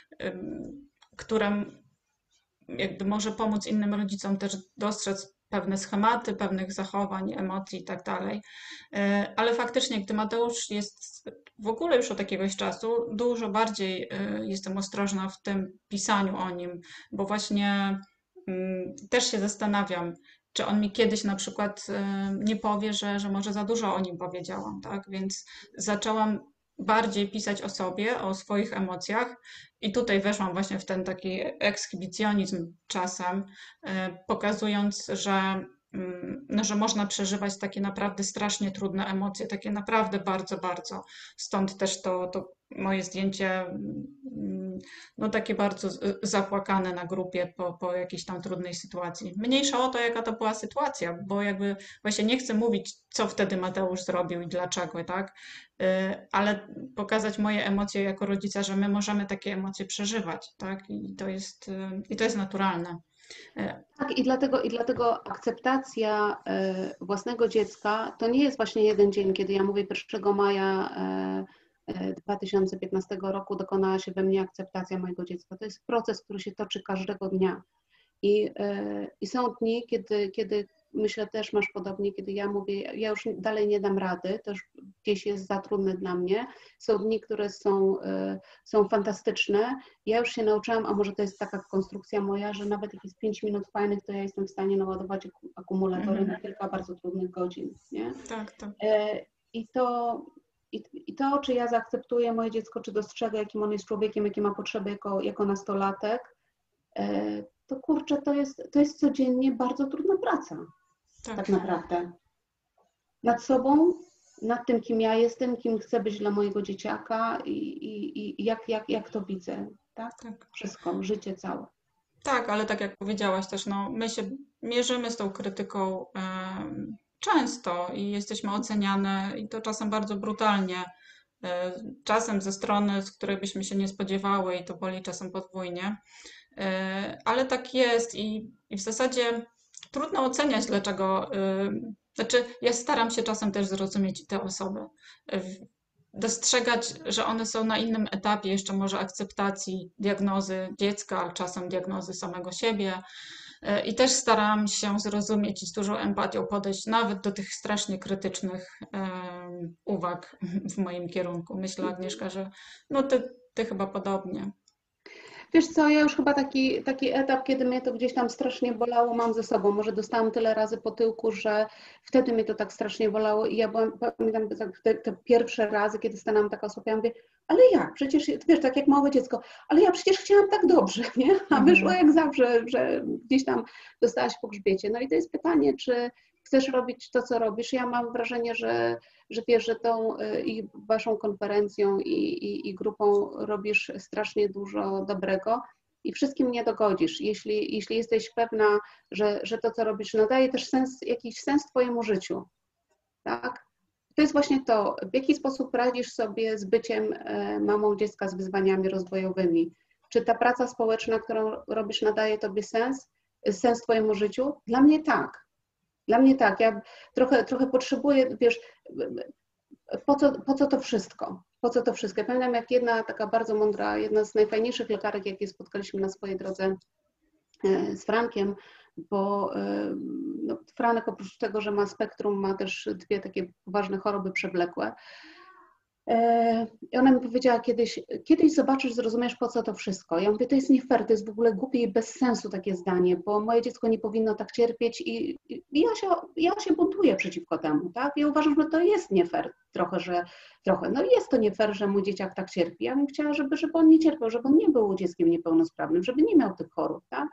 ym, które jakby może pomóc innym rodzicom też dostrzec pewne schematy, pewnych zachowań, emocji i tak dalej. Y, Ale faktycznie, gdy Mateusz jest w ogóle już od jakiegoś czasu, dużo bardziej y, jestem ostrożna w tym pisaniu o nim, bo właśnie mm, też się zastanawiam, czy on mi kiedyś na przykład y, nie powie, że, że może za dużo o nim powiedziałam, tak? Więc zaczęłam bardziej pisać o sobie, o swoich emocjach i tutaj weszłam właśnie w ten taki ekshibicjonizm czasem, y, pokazując, że, mm, no, że można przeżywać takie naprawdę strasznie trudne emocje, takie naprawdę bardzo, bardzo. Stąd też to, to moje zdjęcie, mm, no takie bardzo z- zapłakane na grupie po, po jakiejś tam trudnej sytuacji. Mniejsza o to, jaka to była sytuacja, bo jakby właśnie nie chcę mówić, co wtedy Mateusz zrobił i dlaczego, tak? Y, Ale pokazać moje emocje jako rodzica, że my możemy takie emocje przeżywać, tak? I to jest, y, i to jest naturalne. Y, Tak, i dlatego, i dlatego akceptacja własnego dziecka to nie jest właśnie jeden dzień, kiedy ja mówię pierwszego maja dwa tysiące piętnastego roku dokonała się we mnie akceptacja mojego dziecka. To jest proces, który się toczy każdego dnia. I, i są dni, kiedy, kiedy myślę też masz podobnie, kiedy ja mówię, ja już dalej nie dam rady, to już gdzieś jest za trudne dla mnie. Są dni, które są, y, są fantastyczne. Ja już się nauczyłam, a może to jest taka konstrukcja moja, że nawet jak jest pięć minut fajnych, to ja jestem w stanie naładować aku- akumulatory Mhm. na kilka bardzo trudnych godzin, nie? Tak, tak. E, I to, i, I to, czy ja zaakceptuję moje dziecko, czy dostrzegę, jakim on jest człowiekiem, jakie ma potrzeby jako, jako nastolatek, e, to kurczę, to jest, to jest codziennie bardzo trudna praca, Tak. tak naprawdę. Nad sobą, nad tym, kim ja jestem, kim chcę być dla mojego dzieciaka i, i, i jak, jak, jak to widzę, tak? Tak. Wszystko, życie całe. Tak, ale tak jak powiedziałaś też, no, my się mierzymy z tą krytyką em, często i jesteśmy oceniane i to czasem bardzo brutalnie, e, czasem ze strony, z której byśmy się nie spodziewały i to boli czasem podwójnie. E, ale tak jest i, i w zasadzie trudno oceniać, dlaczego. e, Znaczy, ja staram się czasem też zrozumieć te osoby, e, w- dostrzegać, że one są na innym etapie jeszcze może akceptacji diagnozy dziecka, ale czasem diagnozy samego siebie. E, I też staram się zrozumieć i z dużą empatią podejść nawet do tych strasznie krytycznych em, uwag w moim kierunku. Myślę, Agnieszka, że no ty, ty chyba podobnie. Wiesz co, ja już chyba taki, taki etap, kiedy mnie to gdzieś tam strasznie bolało, mam ze sobą. Może dostałam tyle razy po tyłku, że wtedy mnie to tak strasznie bolało i ja byłam, pamiętam tak te, te pierwsze razy, kiedy stanęłam taka osoba, ja mówię, ale jak? Przecież, wiesz, tak jak małe dziecko, ale ja przecież chciałam tak dobrze, nie? A wyszło Mhm. jak zawsze, że gdzieś tam dostałaś po grzbiecie. No i to jest pytanie, czy chcesz robić to, co robisz? Ja mam wrażenie, że że wiesz, że tą y, i waszą konferencją i, i, i grupą robisz strasznie dużo dobrego i wszystkim nie dogodzisz. Jeśli, jeśli jesteś pewna, że, że to, co robisz, nadaje też sens, jakiś sens twojemu życiu, tak? To jest właśnie to, w jaki sposób radzisz sobie z byciem e, mamą dziecka z wyzwaniami rozwojowymi. Czy ta praca społeczna, którą robisz, nadaje tobie sens, sens twojemu życiu? Dla mnie tak. Dla mnie tak, ja trochę, trochę potrzebuję, wiesz, po co, po co to wszystko? Po co to wszystko? Ja pamiętam, jak jedna taka bardzo mądra, jedna z najfajniejszych lekarek, jakie spotkaliśmy na swojej drodze z Frankiem, bo no, Franek oprócz tego, że ma spektrum, ma też dwie takie poważne choroby przewlekłe. I ona mi powiedziała kiedyś, kiedyś zobaczysz, zrozumiesz, po co to wszystko. Ja mówię, to jest nie fair, to jest w ogóle głupie i bez sensu takie zdanie, bo moje dziecko nie powinno tak cierpieć i, i ja, się, ja się buntuję przeciwko temu, tak? Ja uważam, że to jest nie fair trochę, że trochę, no jest to nie fair, że mój dzieciak tak cierpi. Ja bym chciała, żeby, żeby on nie cierpiał, żeby on nie był dzieckiem niepełnosprawnym, żeby nie miał tych chorób, tak?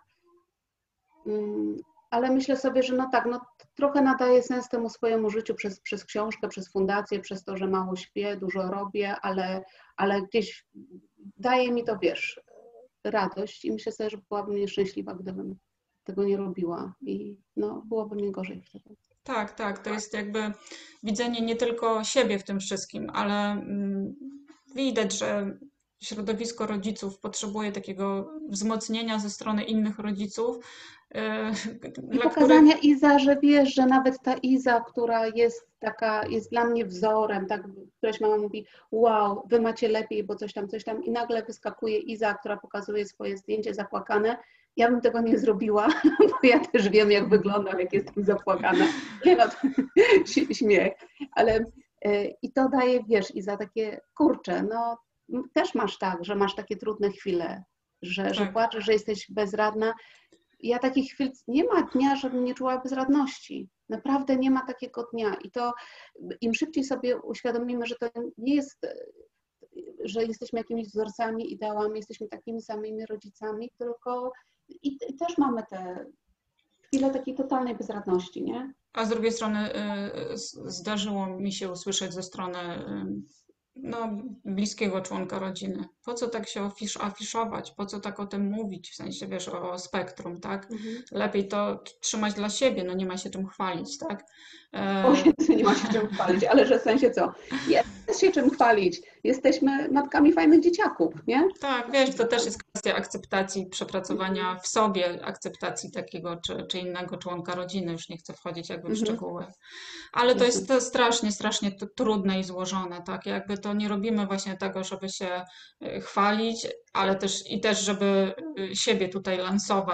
Ale myślę sobie, że no tak, no trochę nadaje sens temu swojemu życiu przez, przez książkę, przez fundację, przez to, że mało śpię, dużo robię, ale, ale gdzieś daje mi to, wiesz, radość i myślę sobie, że byłabym nieszczęśliwa, gdybym tego nie robiła i no byłoby mi gorzej wtedy. Tak, tak, to jest jakby widzenie nie tylko siebie w tym wszystkim, ale mm, widać, że środowisko rodziców potrzebuje takiego wzmocnienia ze strony innych rodziców, yy, I dla których pokazania Iza, że wiesz, że nawet ta Iza, która jest taka, jest dla mnie wzorem, tak, któraś mama mówi, wow, wy macie lepiej, bo coś tam, coś tam i nagle wyskakuje Iza, która pokazuje swoje zdjęcie zapłakane. Ja bym tego nie zrobiła, bo ja też wiem, jak wyglądam, jak jestem zapłakana. Nie no, śmiech. Ale i to daje, wiesz, Iza, takie, kurczę, no też masz tak, że masz takie trudne chwile, że, że tak. płaczesz, że jesteś bezradna. Ja takich chwil, nie ma dnia, żebym nie czuła bezradności. Naprawdę nie ma takiego dnia. I to im szybciej sobie uświadomimy, że to nie jest, że jesteśmy jakimiś wzorcami, ideałami, jesteśmy takimi samymi rodzicami, tylko i, i też mamy te chwile takiej totalnej bezradności, nie? A z drugiej strony y, z- zdarzyło mi się usłyszeć ze strony y, no, bliskiego członka rodziny. Po co tak się afisz, afiszować? Po co tak o tym mówić? W sensie, wiesz, o spektrum, tak? Mhm. Lepiej to t- trzymać dla siebie, no nie ma się czym chwalić, tak? O E, Jezu, nie ma się czym chwalić, ale że w sensie co? Jest się czym chwalić. Jesteśmy matkami fajnych dzieciaków, nie? Tak, wiesz, to też jest kwestia akceptacji, przepracowania Mhm. w sobie akceptacji takiego czy, czy innego członka rodziny. Już nie chcę wchodzić jakby w Mhm. szczegóły. Ale to Jasne. jest to strasznie, strasznie t- trudne i złożone, tak? Jakby to nie robimy właśnie tego, żeby się y, chwalić, ale też i też, żeby y, siebie tutaj lansować.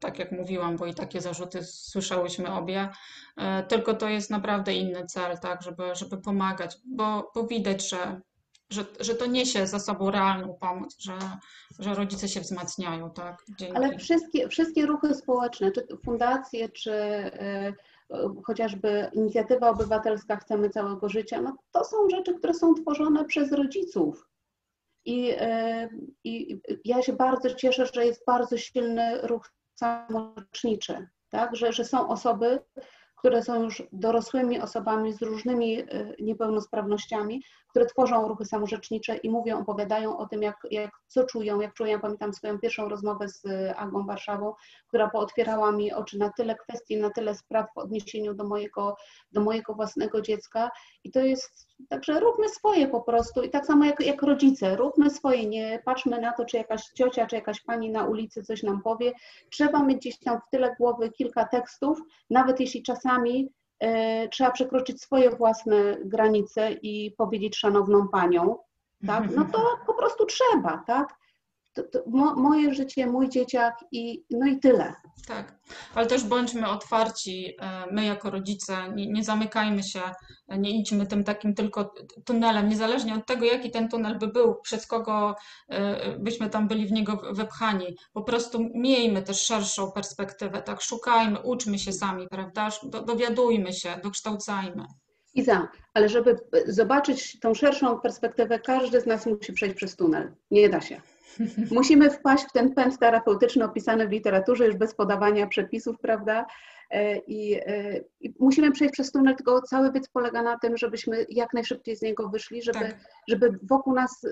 tak jak mówiłam, bo i takie zarzuty słyszałyśmy obie, e, tylko to jest naprawdę inny cel, tak, żeby, żeby pomagać, bo, bo widać, że, że, że to niesie za sobą realną pomoc, że, że rodzice się wzmacniają, tak, Ale dzięki. wszystkie, wszystkie ruchy społeczne, czy fundacje, czy y, chociażby inicjatywa obywatelska Chcemy Całego Życia, no to są rzeczy, które są tworzone przez rodziców. I, y, I ja się bardzo cieszę, że jest bardzo silny ruch samoleczniczy, tak? że, że są osoby, które są już dorosłymi osobami z różnymi y, niepełnosprawnościami, które tworzą ruchy samorzecznicze i mówią, opowiadają o tym, jak, jak, co czują, jak czują. Ja pamiętam swoją pierwszą rozmowę z Agą Warszawą, która pootwierała mi oczy na tyle kwestii, na tyle spraw w odniesieniu do mojego, do mojego własnego dziecka. I to jest, także róbmy swoje po prostu i tak samo jak, jak rodzice, róbmy swoje, nie patrzmy na to, czy jakaś ciocia, czy jakaś pani na ulicy coś nam powie. Trzeba mieć gdzieś tam w tyle głowy kilka tekstów, nawet jeśli czasami e, trzeba przekroczyć swoje własne granice i powiedzieć szanowną panią, tak? No to po prostu trzeba, tak? To, to mo, moje życie, mój dzieciak i no i tyle. Tak, ale też bądźmy otwarci, e, my jako rodzice, nie, nie zamykajmy się, e, nie idźmy tym takim tylko tunelem, niezależnie od tego, jaki ten tunel by był, przez kogo e, byśmy tam byli w niego wepchani. Po prostu miejmy też szerszą perspektywę, tak, szukajmy, uczmy się sami, prawda, Do, dowiadujmy się, dokształcajmy. Iza, ale żeby zobaczyć tą szerszą perspektywę, każdy z nas musi przejść przez tunel. Nie da się. Musimy wpaść w ten pęd terapeutyczny opisany w literaturze już bez podawania przepisów, prawda? I, I musimy przejść przez tunel, tylko cały wiec polega na tym, żebyśmy jak najszybciej z niego wyszli, żeby, Tak. żeby wokół nas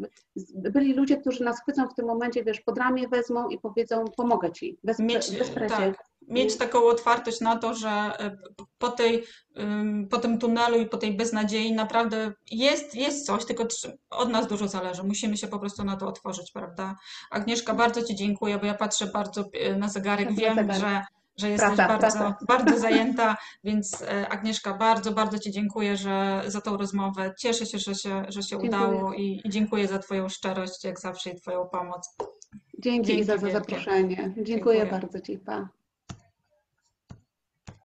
byli ludzie, którzy nas chwycą w tym momencie, wiesz, pod ramię wezmą i powiedzą, pomogę ci, bez, Mieć, bez presji. tak, mieć taką otwartość na to, że e, po tej, ym, po tym tunelu i po tej beznadziei naprawdę jest, jest coś, tylko tr- od nas dużo zależy. Musimy się po prostu na to otworzyć, prawda? Agnieszka, bardzo Ci dziękuję, bo ja patrzę bardzo e, na zegarek. Tak, na Wiem, zegarek. że, że jesteś Praca, bardzo, praca. bardzo zajęta, więc e, Agnieszka, bardzo, bardzo Ci dziękuję, że za tą rozmowę. Cieszę się, że się, że się Dziękuję. udało i, i dziękuję za Twoją szczerość, jak zawsze, i Twoją pomoc. Dzięki Dzięki Iza za wielkie. zaproszenie. Dziękuję, Dziękuję. bardzo Ci. Pa.